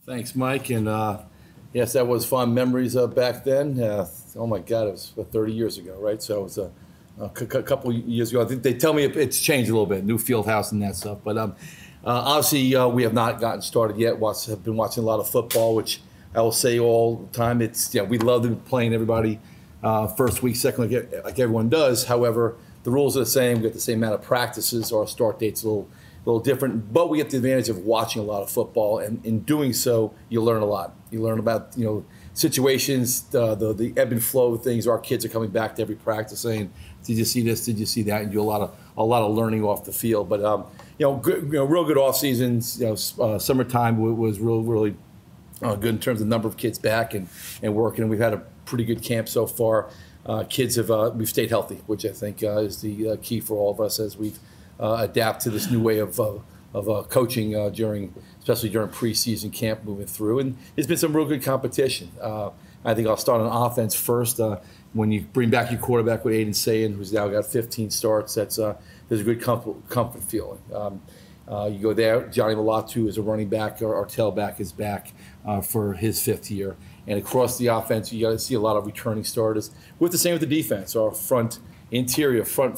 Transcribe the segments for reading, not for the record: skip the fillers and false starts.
Thanks, Mike. And yes, that was fun memories back then. Oh my God, it was 30 years ago, right? So it was a couple years ago. I think they tell me it's changed a little bit, new field house and that stuff. But obviously, we have not gotten started yet. Have been watching a lot of football, which I will say all the time. It's we love playing everybody first week, second week, like everyone does. However, the rules are the same. We get the same amount of practices. Our start date's a little different, but we get the advantage of watching a lot of football, and in doing so, you learn a lot. You learn about situations, the ebb and flow of things. Our kids are coming back to every practice saying, "Did you see this? Did you see that?" And you do a lot of learning off the field. But good, real good off seasons. Summertime was really good in terms of the number of kids back and working. We've had a pretty good camp so far. Kids we've stayed healthy, which I think is the key for all of us as we've adapt to this new way of coaching especially during preseason camp moving through. And there's been some real good competition. I think I'll start on offense first. When you bring back your quarterback with Aiden Sayin, who's now got 15 starts, there's a good comfort feeling. You go there, Johnny Malatu is a running back. Our tailback is back for his fifth year. And across the offense, you got to see a lot of returning starters. With the same with the defense. Our interior front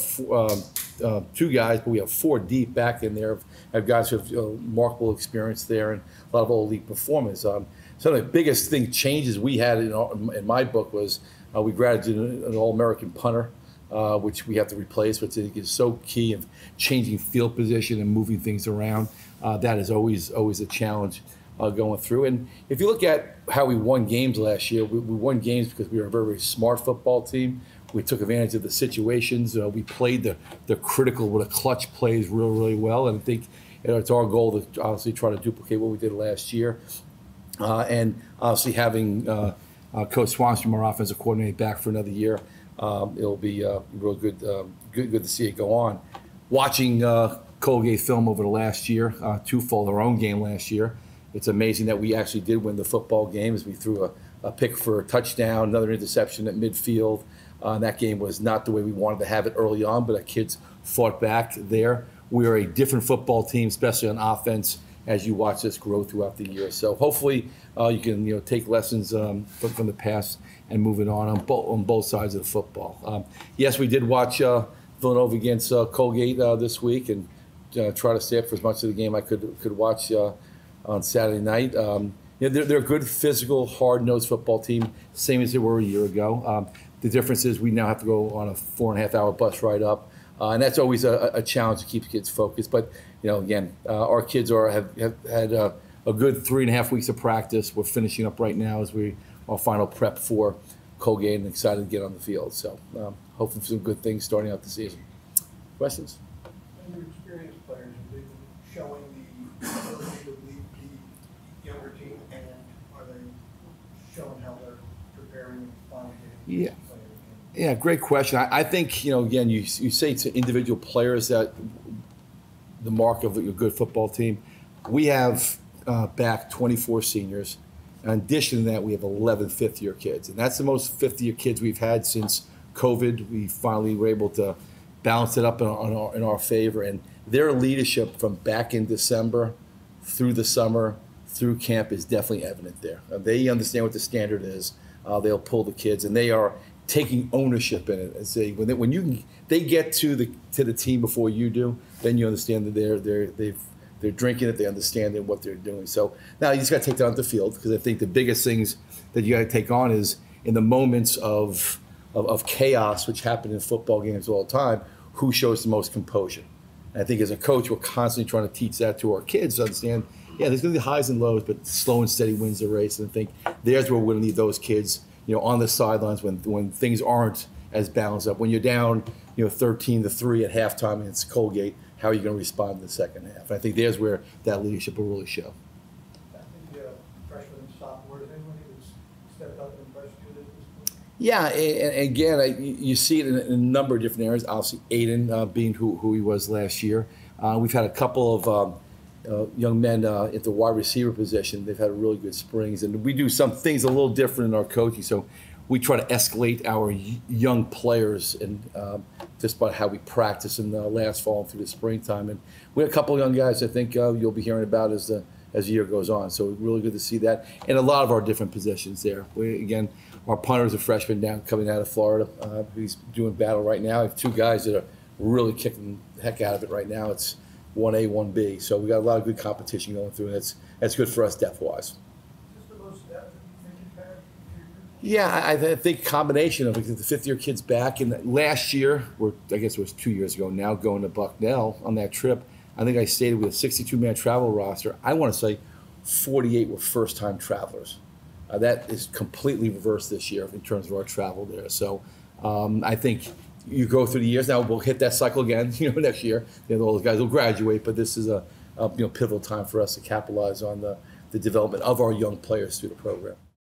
two guys, but we have four deep back in there. Have guys who have remarkable experience there and a lot of elite performers. Some of the biggest changes we had in my book was we graduated an All-American punter, which we have to replace, which I think is so key of changing field position and moving things around. That is always a challenge going through. And if you look at how we won games last year, we won games because we were a very, very smart football team. We took advantage of the situations. We played the critical with the clutch plays really well. And I think it's our goal to obviously try to duplicate what we did last year. And obviously having Coach Swanstrom, our offensive coordinator, back for another year, it'll be real good to see it go on. Watching Colgate film over the last year, twofold, our own game last year, it's amazing that we actually did win the football game as we threw a pick for a touchdown, another interception at midfield. That game was not the way we wanted to have it early on, but our kids fought back there. We are a different football team, especially on offense, as you watch this grow throughout the year. So hopefully you can take lessons from the past and move it on both sides of the football. Yes, we did watch Villanova against Colgate this week and try to stay up for as much of the game I could watch on Saturday night. They're a good, physical, hard-nosed football team, same as they were a year ago. The difference is we now have to go on a 4.5-hour bus ride up, and that's always a challenge to keep kids focused. But again, our kids have had a good 3.5 weeks of practice. We're finishing up right now as our final prep for Colgate, and excited to get on the field. So hopefully some good things starting out the season. Questions? And your experienced players, have they been showing the ability to lead the younger team, and are they showing how they're preparing final games? Yeah, great question. I think, again, you say to individual players that the mark of a good football team. We have back 24 seniors. In addition to that, we have 11 fifth-year kids. And that's the most fifth-year kids we've had since COVID. We finally were able to balance it up in our favor. And their leadership from back in December through the summer, through camp is definitely evident there. They understand what the standard is. They'll pull the kids, and they are taking ownership in it. And say when they get to the team before you do, then you understand that they're drinking it. They understand what they're doing. So now you just got to take that on the field, because I think the biggest things that you got to take on is in the moments of chaos, which happen in football games all the time, who shows the most composure. And I think as a coach, we're constantly trying to teach that to our kids to understand. Yeah, there's going to be highs and lows, but slow and steady wins the race. And I think there's where we're going to need those kids, on the sidelines when things aren't as balanced up. When you're down, 13-3 at halftime and it's Colgate, how are you going to respond in the second half? And I think there's where that leadership will really show. I think freshman and sophomore, has anyone who's stepped up and impressed you at this point? Yeah, and again, you see it in a number of different areas. Obviously, Aiden being who he was last year. We've had a couple of young men at the wide receiver position. They've had really good springs, and we do some things a little different in our coaching. So we try to escalate our young players and just by how we practice in the last fall and through the springtime. And we have a couple of young guys I think you'll be hearing about as the as the year goes on. So really good to see that. And a lot of our different positions there. Again, our punter's a freshman down coming out of Florida. He's doing battle right now. I have two guys that are really kicking the heck out of it right now. It's 1A, 1B. So we got a lot of good competition going through, and that's good for us depth-wise. Is this the most depth that you think you've had? Yeah, I think combination of it, the fifth-year kids back. And last year, or I guess it was 2 years ago now, going to Bucknell on that trip, I think I stayed with a 62-man travel roster. I want to say 48 were first-time travelers. That is completely reversed this year in terms of our travel there. So I think you go through the years. Now we'll hit that cycle again, next year. All those guys will graduate, but this is a pivotal time for us to capitalize on the development of our young players through the program.